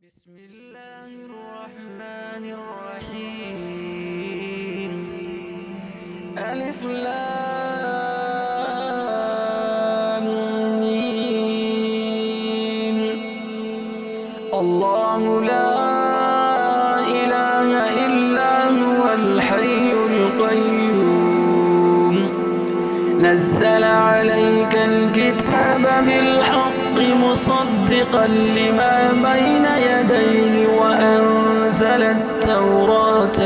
بسم الله الرحمن الرحيم. ألف لام ميم. الله لا إله إلا هو الحي القيوم. نزل عليك الكتاب بالحق مصدقا لما بين يديه وأنزل التوراة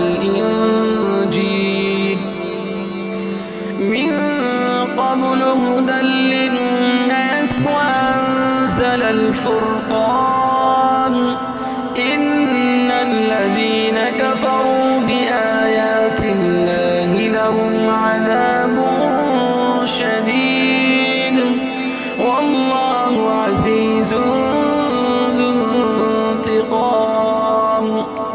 والإنجيل من قبل هدى للناس وأنزل الفرقان. إن الذين كفروا بآيات الله لهم عذاب شديد والله عزيز ذو انتقام.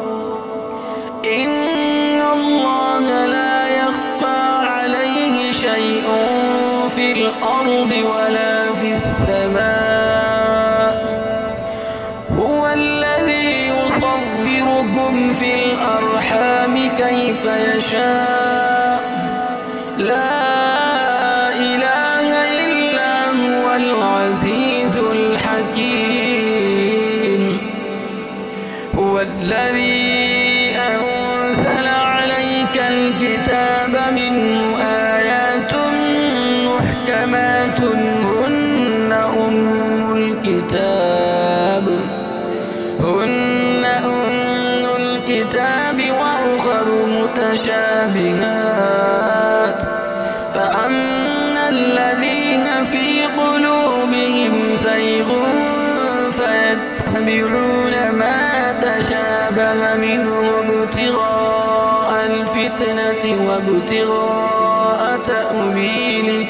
إن الله لا يخفى عليه شيء في الأرض ولا في السماء. هو الذي يصوركم في الأرحام كيف يشاء. لا إله إلا هو العزيز الحكيم. هو الذي أنزل عليك الكتاب منه آيات محكمات هن أم الكتاب وأخر متشابهات. فأما الذين في قلوبهم زيغ فيتبعون ما تشابه منه ابتغاء الفتنة وابتغاء تأويله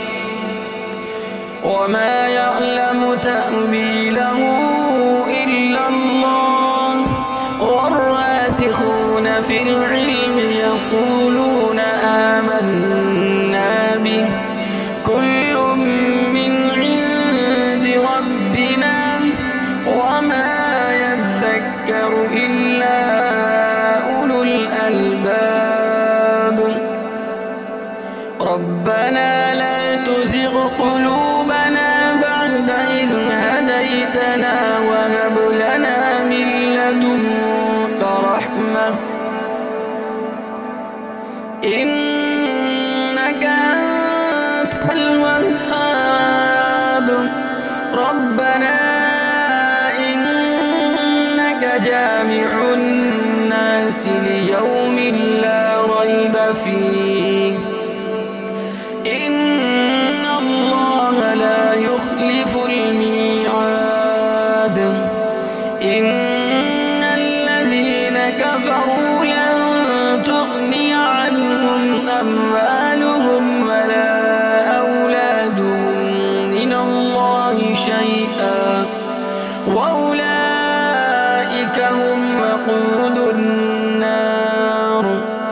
وما يعلم تأويله إلا الله. والراسخون في العلم يقولون آمنا به كل من عند ربنا وما يذكر إلا أولو الألباب. ربنا لا تزغ قلوبنا بعد إذ هديتنا وهب لنا من لدنك رحمة إنك أنت الوهاب. ربنا إنك جامع الناس ليوم لا ريب فيه. إن الله لا يخلف الميعاد. إن الذين كفروا لن تغني عنهم أموالهم ولا أولادهم من الله شيئا وأولئك هم وقود النار.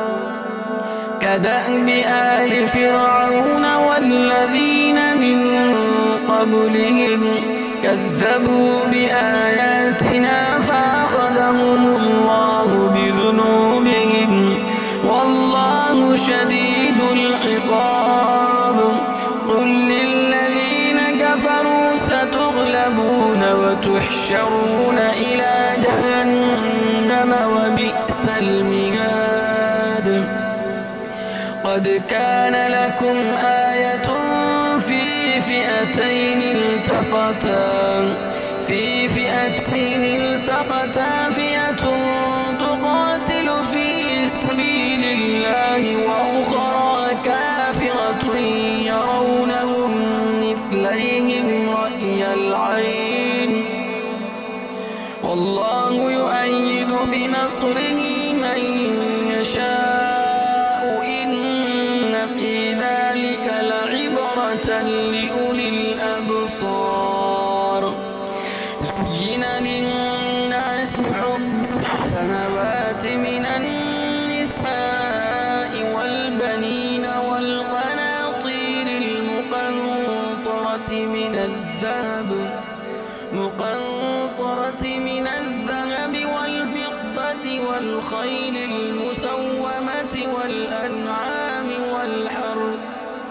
كدأب آل فرعون والذين من قبلهم كذبوا بآياتنا فأخذهم الله بذنوبهم والله شديد العقاب. قل للذين كفروا ستغلبون وتحشرون إلى جهنم وبئس المهاد. قد كان لكم آية في فئتين التقتا فئة تقاتل في سبيل الله وأخرى كافرة يرونهم مثليهم رأي العين والله يؤيد بنصره من يشاء. إن في ذلك لعبرة لأولي الأبصار. زين للناس حب الشهوات من النساء والبنين والقناطير المقنطرة من الذهب والخيل المسومة والأنعام والحرث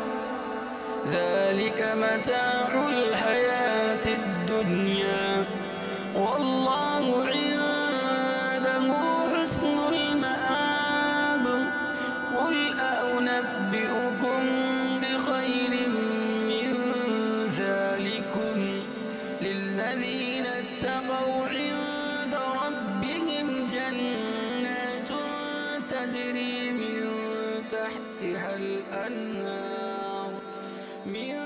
ذلك متاع الحياة الدنيا والله عنده حسن المآب قل أنبئكم بخير من ذلكم للذين اتقوا عند ربهم جنات تجري من تحتها الأنهار من